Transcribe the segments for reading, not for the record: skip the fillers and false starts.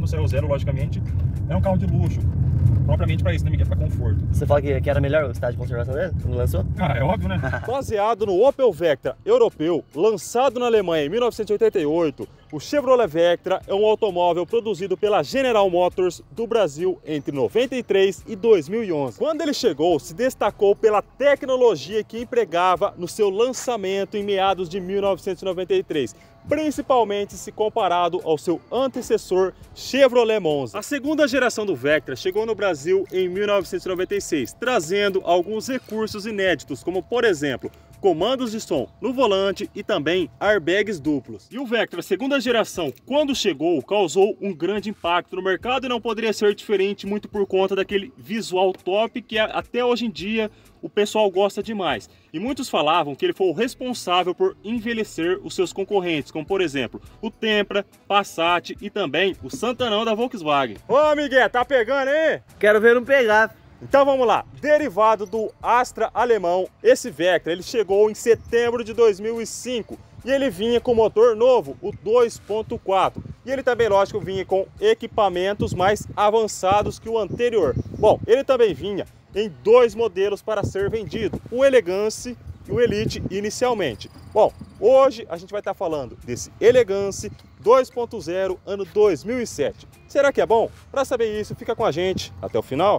quando saiu o zero, logicamente, é um carro de luxo. Propriamente para isso, né, Miguel? Para conforto. Você fala que era melhor o estado de conservação dele quando lançou? Ah, é óbvio, né? Baseado no Opel Vectra europeu, lançado na Alemanha em 1988, o Chevrolet Vectra é um automóvel produzido pela General Motors do Brasil entre 93 e 2011. Quando ele chegou, se destacou pela tecnologia que empregava no seu lançamento em meados de 1993. Principalmente se comparado ao seu antecessor Chevrolet Monza. A segunda geração do Vectra chegou no Brasil em 1996, trazendo alguns recursos inéditos, como por exemplo, comandos de som no volante e também airbags duplos. E o Vectra segunda geração, quando chegou, causou um grande impacto no mercado e não poderia ser diferente muito por conta daquele visual top que até hoje em dia o pessoal gosta demais. E muitos falavam que ele foi o responsável por envelhecer os seus concorrentes, como por exemplo, o Tempra, Passat e também o Santanão da Volkswagen. Ô Miguel, tá pegando aí? Quero ver não pegar. Então vamos lá, derivado do Astra alemão, esse Vectra ele chegou em setembro de 2005 e ele vinha com motor novo, o 2.4. E ele também, lógico, vinha com equipamentos mais avançados que o anterior. Bom, ele também vinha em dois modelos para ser vendido, o Elegance e o Elite inicialmente. Bom, hoje a gente vai estar falando desse Elegance 2.0 ano 2007. Será que é bom? Para saber isso, fica com a gente até o final.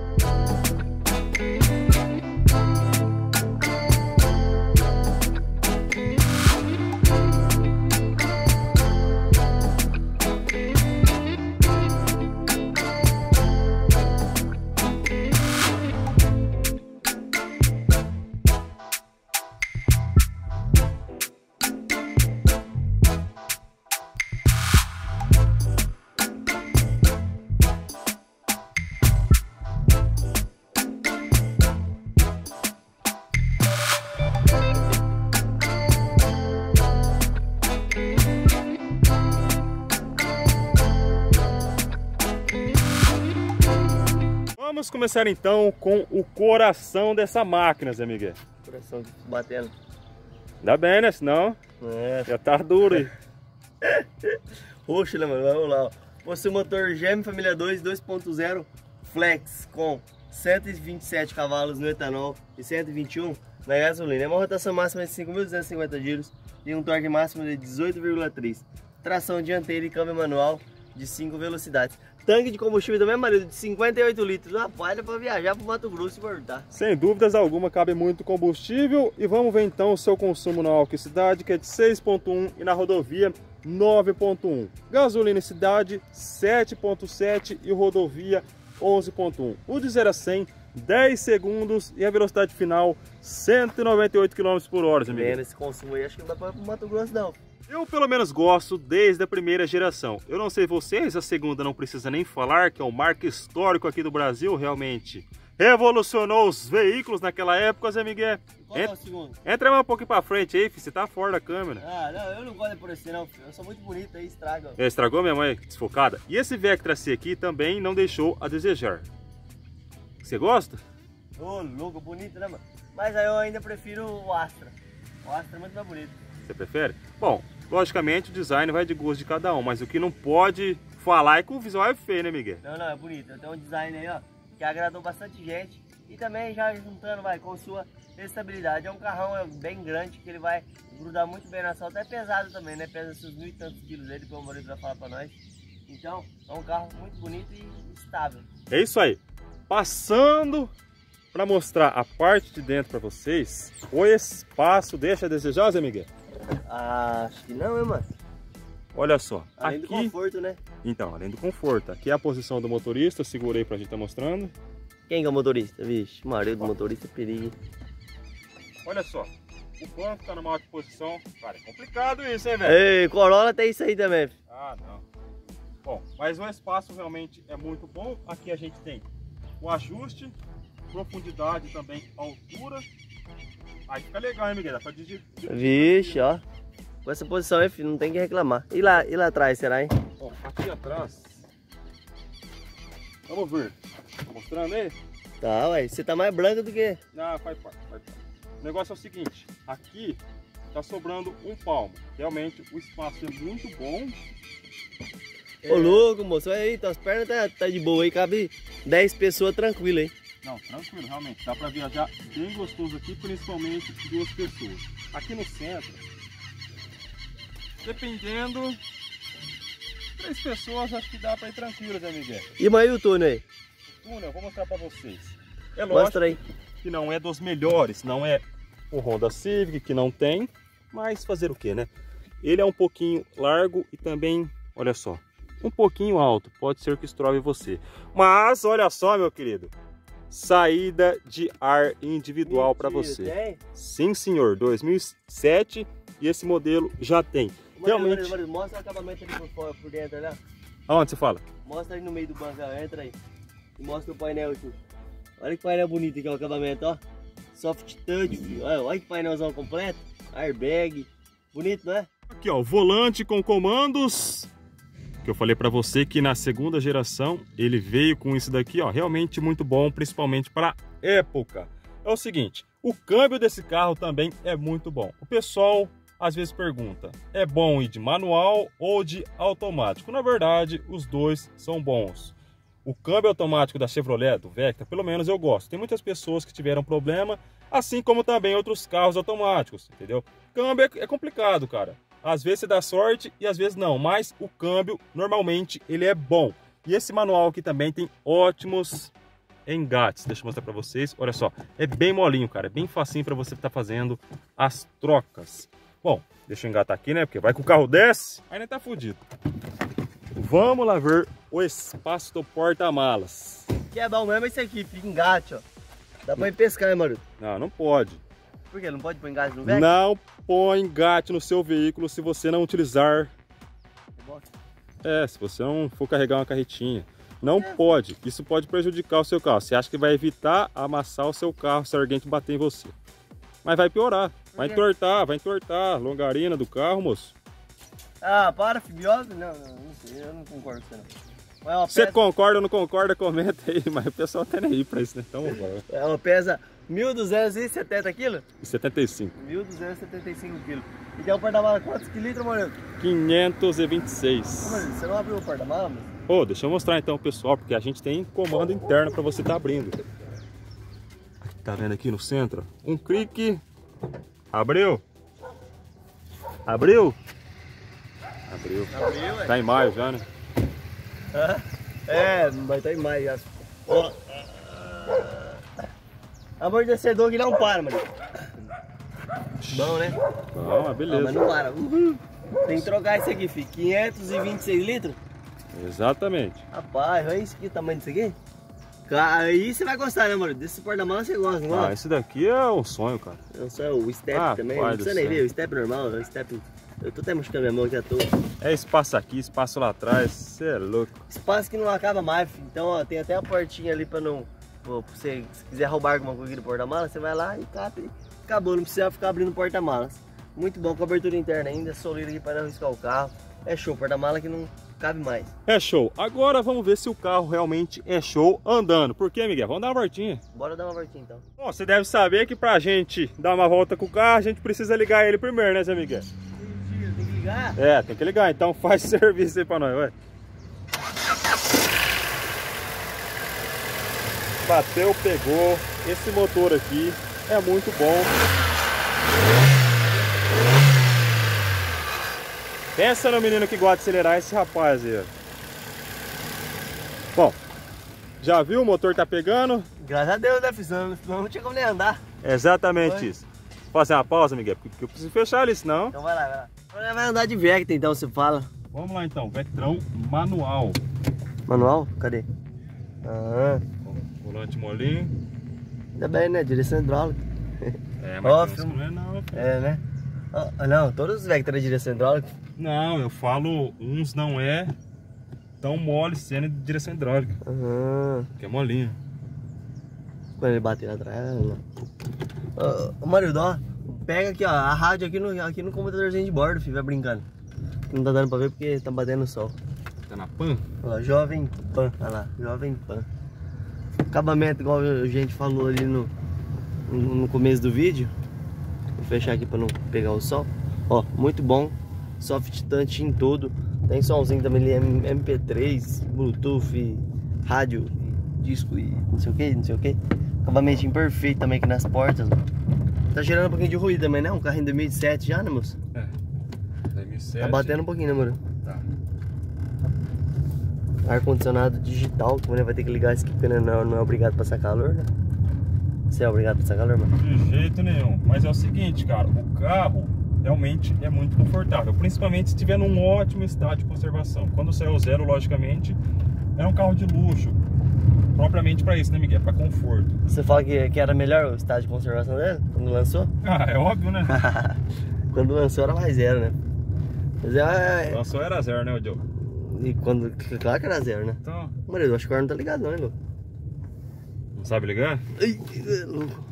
Vamos começar então com o coração dessa máquina, Zé Miguel. Coração batendo. Ainda bem, né? Senão já tá duro aí. Roxo, né, mano? Vamos lá, ó. Possui motor GM Família 2 2.0 Flex com 127 cavalos no etanol e 121 na gasolina. É uma rotação máxima de 5.250 giros e um torque máximo de 18,3. Tração dianteira e câmbio manual de 5 velocidades. Tanque de combustível também, marido, de 58 litros. Rapaz, dá pra viajar pro Mato Grosso e voltar. Sem dúvidas alguma, cabe muito combustível. E vamos ver então o seu consumo na álcool em cidade, que é de 6.1 e na rodovia 9.1. Gasolina em cidade 7.7 e rodovia 11.1. O de 0 a 100, 10 segundos e a velocidade final 198 km por hora, amigo. Vendo esse consumo aí, acho que não dá pra ir pro Mato Grosso não. Eu pelo menos gosto desde a primeira geração. Eu não sei vocês, a segunda não precisa nem falar, que é um marco histórico aqui do Brasil, realmente revolucionou os veículos naquela época, Zé Miguel. Qual é o segundo? Entra mais um pouquinho pra frente aí, filho, você tá fora da câmera. Ah, não, eu não gosto de aparecer não, filho. Eu sou muito bonito aí, estraga. Estragou minha mãe desfocada. E esse Vectra C aqui também não deixou a desejar. Você gosta? Ô, louco, bonito, né, mano? Mas aí eu ainda prefiro o Astra. O Astra é muito mais bonito. Você prefere? Bom, logicamente o design vai de gosto de cada um, mas o que não pode falar é que o visual é feio, né, Miguel? Não, é bonito. Tem um design aí, ó, que agradou bastante gente. E também já juntando, com sua estabilidade. É um carrão bem grande, que ele vai grudar muito bem na asfalto. É pesado também, né? Pesa seus 1.000 e tantos quilos aí, depois o marido vai falar pra nós. Então, é um carro muito bonito e estável. É isso aí. Passando para mostrar a parte de dentro para vocês, o espaço deixa a desejar, Zé Miguel? Ah, acho que não, hein, mano? Olha só, além aqui... do conforto, né? Então, além do conforto. Aqui é a posição do motorista, eu segurei pra gente estar mostrando. Quem que é o motorista? Vixe, o marido do motorista é perigo. Olha só, o banco tá numa alta posição. Cara, é complicado isso, hein, velho? Ei, Corolla tem isso aí também. Ah, não. Bom, mas o espaço realmente é muito bom. Aqui a gente tem o ajuste, profundidade também, altura. Aí fica legal, hein, Miguel? Dá pra dirigir. Vixe, ó. Com essa posição aí, filho, não tem que reclamar. E lá atrás, será, hein? Bom, aqui atrás... Vamos ver. Tá mostrando aí? Tá, ué. Você tá mais branca do que... Não, faz parte. O negócio é o seguinte. Aqui tá sobrando um palmo. Realmente o espaço é muito bom. Ô louco, moço, olha aí, tuas pernas tá de boa aí, cabe 10 pessoas tranquilo aí. Não, tranquilo, realmente. Dá pra viajar bem gostoso aqui, principalmente 2 pessoas. Aqui no centro, dependendo, 3 pessoas acho que dá pra ir tranquilo, né, Miguel? E mais o túnel aí? O túnel, eu vou mostrar pra vocês. É lógico Mostra aí. que não é dos melhores, não é o Honda Civic, que não tem, mas fazer o que, né? Ele é um pouquinho largo e também, olha só, um pouquinho alto, pode ser que estrove você. Mas, olha só, meu querido, saída de ar individual para você. Tem? Sim, senhor, 2007 e esse modelo já tem. Realmente. Mostra o acabamento ali por fora, por dentro, olha. Aonde você fala? Mostra aí no meio do banco, entra aí. E mostra o painel aqui. Olha que painel bonito aqui, o acabamento, ó. Soft touch, filho. Olha que painelzão completo. Airbag. Bonito, não é? Aqui, ó, volante com comandos. Que eu falei para você que na segunda geração ele veio com isso daqui, ó, realmente muito bom, principalmente para época. É o seguinte, o câmbio desse carro também é muito bom. O pessoal às vezes pergunta, é bom ir de manual ou de automático? Na verdade, os dois são bons. O câmbio automático da Chevrolet, do Vectra, pelo menos eu gosto. Tem muitas pessoas que tiveram problema, assim como também outros carros automáticos, entendeu? Câmbio é complicado, cara. Às vezes você dá sorte e às vezes não, mas o câmbio normalmente ele é bom. E esse manual aqui também tem ótimos engates. Deixa eu mostrar para vocês. Olha só, é bem molinho, cara, é bem facinho para você estar fazendo as trocas. Bom, deixa eu engatar aqui, né? Porque vai que o carro desce, aí não tá fudido. Vamos lá ver o espaço do porta-malas. Que é bom mesmo esse aqui, fica engate, ó. Dá pra ir pescar, hein, Maruto? Não, não pode. Por quê? Não pode pôr engate no Vectra? Não põe engate no seu veículo se você não utilizar. Se você não for carregar uma carretinha. Não pode. Isso pode prejudicar o seu carro. Você acha que vai evitar amassar o seu carro se alguém bater em você. Mas vai piorar. Vai entortar a longarina do carro, moço. Ah, para, fibiosa? Não sei, eu não concordo com você não. Você concorda ou não concorda, comenta aí, mas o pessoal tá nem aí pra isso, né? Então, ela pesa 1.270 quilos? 75. 1.275 quilos. E tem um porta-mala quantos litros, Moreno? 526. Mas você não abriu o porta-mala, mano? Ô, deixa eu mostrar então, pessoal, porque a gente tem comando interno pra você tá abrindo. Tá vendo aqui no centro? Um clique. Abriu. Abriu? Abriu. Tá em maio já, né? Vai estar em maio já. Amortecedor que não para, mano. Bom, né? Bom, beleza. Mas não para. Tem que trocar isso aqui, filho. 526 litros? Exatamente. Rapaz, olha isso aqui, o tamanho disso aqui. Aí você vai gostar, né, mano? Desse porta-mala você gosta, não gosta? Esse daqui é um sonho, cara. É um sonho, o step também. Não precisa nem ver, o step normal, o step... Eu tô até mostrando minha mão aqui à toa. É espaço aqui, espaço lá atrás, você é louco. Espaço que não acaba mais, filho. Então, ó, tem até a portinha ali pra não... Pô, pra você, se quiser roubar alguma coisa aqui do porta-mala, você vai lá e cata e acabou. Não precisa ficar abrindo porta-malas. Muito bom, cobertura interna ainda, soleira aqui pra não riscar o carro. É show, porta-mala que não cabe mais. É show. Agora vamos ver se o carro realmente é show andando. Por quê, Miguel? Vamos dar uma voltinha. Bora dar uma voltinha, então. Bom, você deve saber que pra gente dar uma volta com o carro, a gente precisa ligar ele primeiro, né, Zé Miguel? Tem que ligar? É, tem que ligar. Então faz serviço aí pra nós, vai. Bateu, pegou. Esse motor aqui é muito bom. Pensa no menino que gosta de acelerar, esse rapaz aí, ó. Bom, já viu? O motor tá pegando? Graças a Deus, né, filho? Não tinha como nem andar. Exatamente isso. Posso fazer uma pausa, Miguel? Porque eu preciso fechar ali, senão... Então vai lá, vai lá. Agora vai andar de Vectra, então, você fala. Vamos lá, então. Vectrão manual. Manual? Cadê? Volante molinho. Ainda bem, né? Direção hidráulica. É, mas não é não. É, né? Não, todos os Vectra é direção hidráulica. Não, eu falo uns não é tão mole sendo de direção hidráulica. Que é molinho. Quando ele bater lá atrás, não. Ô, Marildo, ó. Pega aqui, ó, a rádio aqui no computadorzinho de bordo, filho, vai brincando. Não tá dando pra ver porque tá batendo no sol. Tá na Pan? Ó, Jovem Pan, olha lá, Jovem Pan. Acabamento, igual a gente falou ali no começo do vídeo. Vou fechar aqui pra não pegar o sol. Ó, muito bom. Soft touch em todo. Tem somzinho também ali, MP3, Bluetooth, rádio, disco e não sei o que, não sei o que. Acabamentinho perfeito também aqui nas portas, mano. Tá gerando um pouquinho de ruído também, né? Um carrinho de 2007 já, né, moço? É, 2007. Tá batendo um pouquinho, né, mano? Tá. Ar-condicionado digital, que mulher vai ter que ligar isso aqui porque não é obrigado a passar calor, né? Você é obrigado a passar calor, mano? De jeito nenhum. Mas é o seguinte, cara, o carro realmente é muito confortável, principalmente se estiver num ótimo estado de conservação. Quando saiu zero, logicamente, é um carro de luxo, propriamente para isso, né, Miguel? Para conforto. Você fala que era melhor o estado de conservação dele, quando lançou? Ah, é óbvio, né? Quando lançou era mais zero, né? Mas Lançou era zero, né, Diogo? E quando... Claro que era zero, né? Então... Mano, eu acho que o ar não tá ligado não, hein, louco? Não sabe ligar? Ai, louco.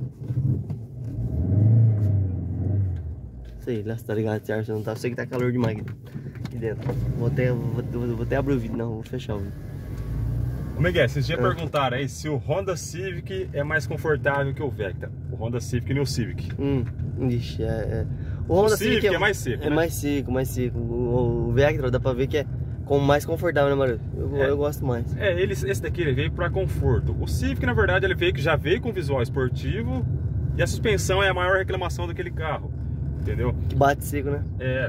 Sei lá se tá ligado esse ar, se não tá. Eu sei que tá calor demais aqui dentro. Vou até abrir o vídeo, não, vou fechar o vídeo. Ô Miguel, vocês já perguntaram aí se o Honda Civic é mais confortável que o Vectra. O Honda Civic e o Civic. Ixi, O Honda Civic é mais seco, é, né? mais seco. O Vectra dá pra ver que é mais confortável, né, Mario? Eu gosto mais. Esse daqui ele veio para conforto. O Civic, na verdade, ele já veio com visual esportivo e a suspensão é a maior reclamação daquele carro, entendeu? Que bate seco, né? É.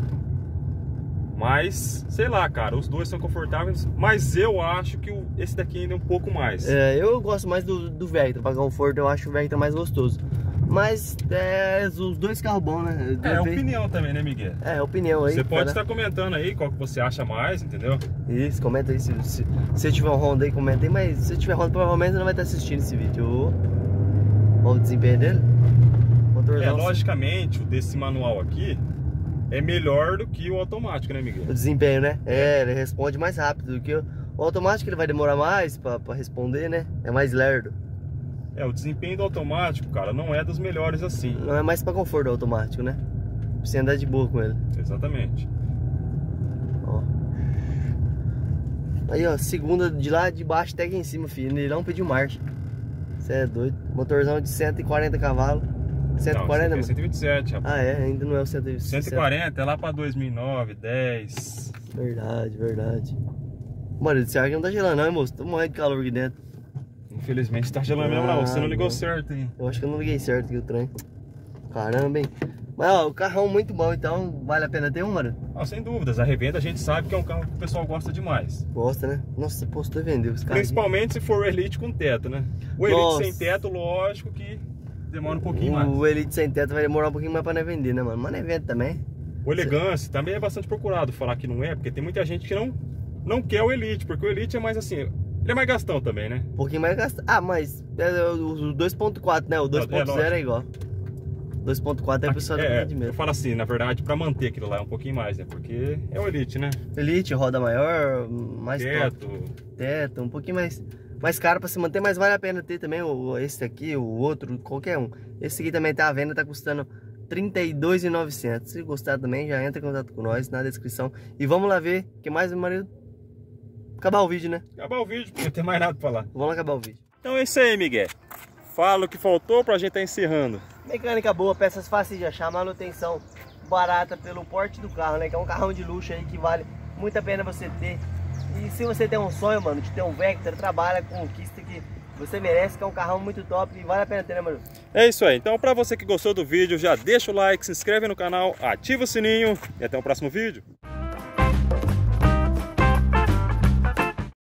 Mas, sei lá, cara, os dois são confortáveis, mas eu acho que esse daqui ainda é um pouco mais. Eu gosto mais do Vectra, para conforto eu acho o Vectra mais gostoso. Mas os dois carros bons, né? É opinião também, né, Miguel? É opinião aí. Você pode estar comentando aí qual que você acha mais, entendeu? Isso, comenta aí. Se você tiver um Honda aí, comenta aí. Mas se tiver Honda, provavelmente você não vai estar assistindo esse vídeo. Olha o desempenho dele. Logicamente, o desse manual aqui é melhor do que o automático, né, Miguel? O desempenho, né? Ele responde mais rápido do que o automático. Ele vai demorar mais pra responder, né? É mais lerdo. O desempenho do automático, cara, não é dos melhores assim. Não é mais pra conforto o automático, né? Pra você andar de boa com ele. Exatamente. Ó. Aí, ó, segunda de lá de baixo até aqui em cima, filho. Ele não pediu marcha. Você é doido. Motorzão de 140 cavalos. 140, não, 127, rapaz. Ah, ainda não é o 127. 140 é lá pra 2009, 10. Verdade. Mano, esse ar aqui não tá gelando, não, hein, moço? Tô morrendo de calor aqui dentro. Infelizmente tá gelando mesmo, não. Você não ligou certo, hein? Eu acho que eu não liguei certo aqui o trem. Caramba, hein? Mas, ó, o carrão muito bom, então vale a pena ter um, mano? Sem dúvidas. A revenda a gente sabe que é um carro que o pessoal gosta demais. Gosta, né? Nossa, você postou e vendeu esse carro. Principalmente se for o Elite com teto, né? O Elite sem teto, lógico que demora um pouquinho mais. O Elite sem teto vai demorar um pouquinho mais pra nós vender, né, mano? Mas não é venda também. O Elegance também é bastante procurado. Falar que não é, porque tem muita gente que não quer o Elite, porque o Elite é mais assim... Ele é mais gastão também, né? Um pouquinho mais gastão. Ah, mas o 2.4, né? O 2.0 é igual. 2.4 é o pessoal da de mesmo. Eu falo assim, na verdade, pra manter aquilo lá é um pouquinho mais, né? Porque é o Elite, né? Elite, roda maior, mais teto, um pouquinho mais caro pra se manter, mas vale a pena ter também esse aqui, o outro, qualquer um. Esse aqui também tá à venda, tá custando R$32.900. Se gostar também, já entra em contato com nós na descrição. E vamos lá ver o que mais, meu marido. Acabar o vídeo, né? Acabar o vídeo, porque não tem mais nada pra falar. Vamos lá acabar o vídeo. Então é isso aí, Miguel. Fala o que faltou pra gente estar encerrando. Mecânica boa, peças fáceis de achar, manutenção barata pelo porte do carro, né? Que é um carrão de luxo aí que vale muito a pena você ter. E se você tem um sonho, mano, de ter um Vectra, trabalha, conquista que você merece, que é um carrão muito top e vale a pena ter, né, mano? É isso aí. Então, pra você que gostou do vídeo, já deixa o like, se inscreve no canal, ativa o sininho e até o próximo vídeo.